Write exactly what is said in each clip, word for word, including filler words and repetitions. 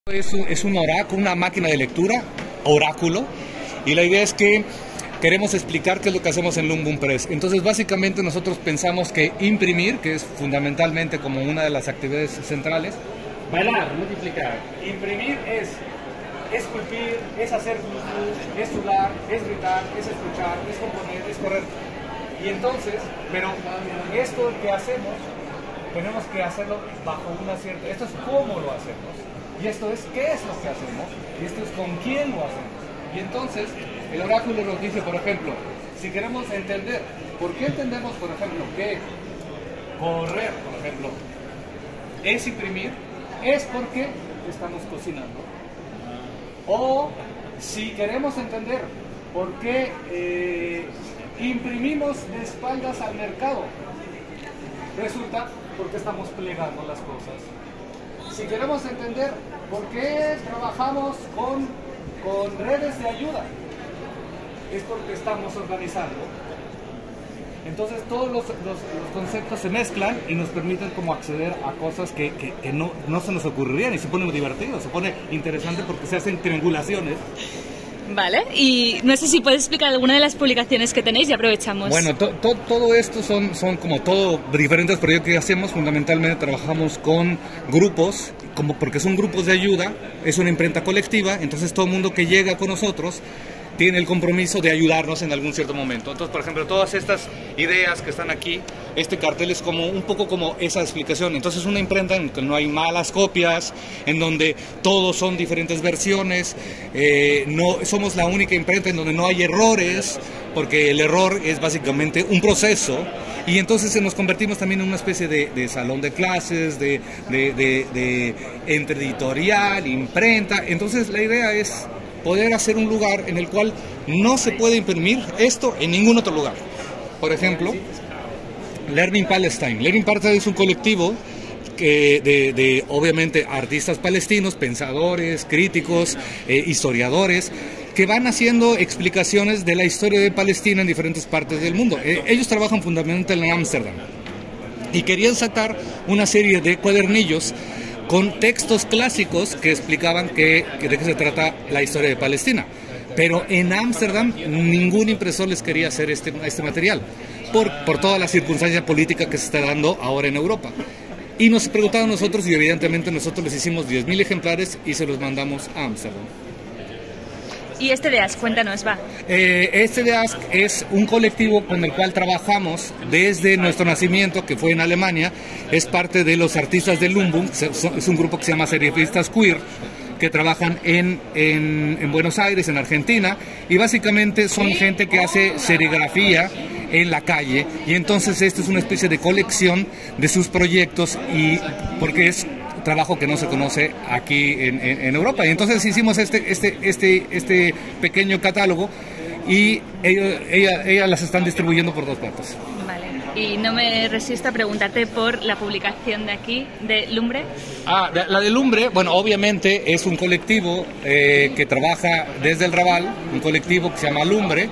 Es un, es un oráculo, una máquina de lectura, oráculo, y la idea es que queremos explicar qué es lo que hacemos en Lumbum Press. Entonces, básicamente nosotros pensamos que imprimir, que es fundamentalmente como una de las actividades centrales, bailar, multiplicar. Imprimir es esculpir, es hacer kung es sudar, es gritar, es escuchar, es componer, es correr. Y entonces, pero esto que hacemos, tenemos que hacerlo bajo una cierta... Esto es cómo lo hacemos. Y esto es qué es lo que hacemos. Y esto es con quién lo hacemos. Y entonces, el oráculo nos dice, por ejemplo, si queremos entender, ¿por qué entendemos, por ejemplo, que correr, por ejemplo, es imprimir? Es porque estamos cocinando. O si queremos entender por qué eh, imprimimos de espaldas al mercado, resulta porque estamos plegando las cosas. Si queremos entender por qué trabajamos con, con redes de ayuda, es porque estamos organizando. Entonces todos los, los, los conceptos se mezclan y nos permiten como acceder a cosas que, que, que no, no se nos ocurrirían, y se pone muy divertido, se pone interesante porque se hacen triangulaciones. Vale, y no sé si puedes explicar alguna de las publicaciones que tenéis y aprovechamos. Bueno, to, to, todo esto son, son como todo diferentes proyectos que hacemos. Fundamentalmente trabajamos con grupos, como porque son grupos de ayuda, es una imprenta colectiva, entonces todo el mundo que llega con nosotros tiene el compromiso de ayudarnos en algún cierto momento. Entonces, por ejemplo, todas estas ideas que están aquí, este cartel es como un poco como esa explicación. Entonces, una imprenta en que no hay malas copias, en donde todos son diferentes versiones, eh, no somos la única imprenta en donde no hay errores, porque el error es básicamente un proceso, y entonces nos convertimos también en una especie de, de salón de clases, de, de, de, de entre editorial, imprenta. Entonces, la idea es poder hacer un lugar en el cual no se puede imprimir esto en ningún otro lugar. Por ejemplo, Learning Palestine. Learning Palestine es un colectivo que de, de, obviamente, artistas palestinos, pensadores, críticos, eh, historiadores, que van haciendo explicaciones de la historia de Palestina en diferentes partes del mundo. Eh, ellos trabajan fundamentalmente en Ámsterdam y querían sacar una serie de cuadernillos con textos clásicos que explicaban que, que de qué se trata la historia de Palestina. Pero en Ámsterdam ningún impresor les quería hacer este, este material, por, por toda la circunstancia política que se está dando ahora en Europa. Y nos preguntaron nosotros, y evidentemente nosotros les hicimos diez mil ejemplares y se los mandamos a Ámsterdam. ¿Y este de Ask? Cuéntanos, va. Eh, este de Ask es un colectivo con el cual trabajamos desde nuestro nacimiento, que fue en Alemania. Es parte de los artistas de Lumbum, es un grupo que se llama Serigrafistas Queer, que trabajan en, en, en Buenos Aires, en Argentina, y básicamente son gente que hace serigrafía en la calle, y entonces esto es una especie de colección de sus proyectos, y porque es trabajo que no se conoce aquí en, en, en Europa. Y entonces hicimos este, este, este, este pequeño catálogo, y ellos, ella, ellas las están distribuyendo por dos partes. Vale. Y no me resisto a preguntarte por la publicación de aquí, de Lumbre. Ah, la de Lumbre, bueno, obviamente es un colectivo eh, que trabaja desde el Raval, un colectivo que se llama Lumbre,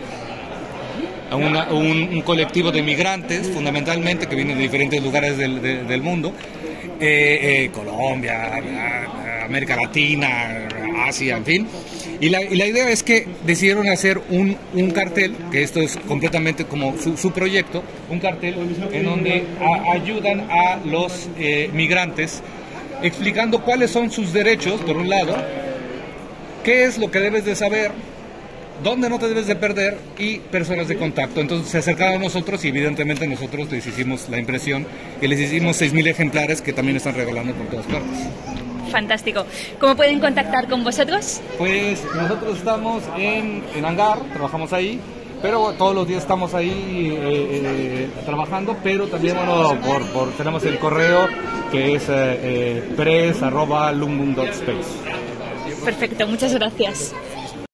una, un, un colectivo de migrantes, fundamentalmente, que vienen de diferentes lugares del, de, del mundo. Eh, eh, Colombia, América Latina, Asia, en fin. Y la, y la idea es que decidieron hacer un, un cartel, que esto es completamente como su, su proyecto, un cartel en donde a, ayudan a los eh, migrantes, explicando cuáles son sus derechos, por un lado, qué es lo que debes de saber, dónde no te debes de perder, y personas de contacto. Entonces se acercaron a nosotros, y evidentemente nosotros les hicimos la impresión y les hicimos seis mil ejemplares que también están regalando por todas partes. Fantástico. ¿Cómo pueden contactar con vosotros? Pues nosotros estamos en, en Hangar, trabajamos ahí, pero todos los días estamos ahí eh, eh, trabajando, pero también, bueno, por, por, tenemos el correo que es eh, eh, press arroba lumbum punto space. Perfecto, muchas gracias.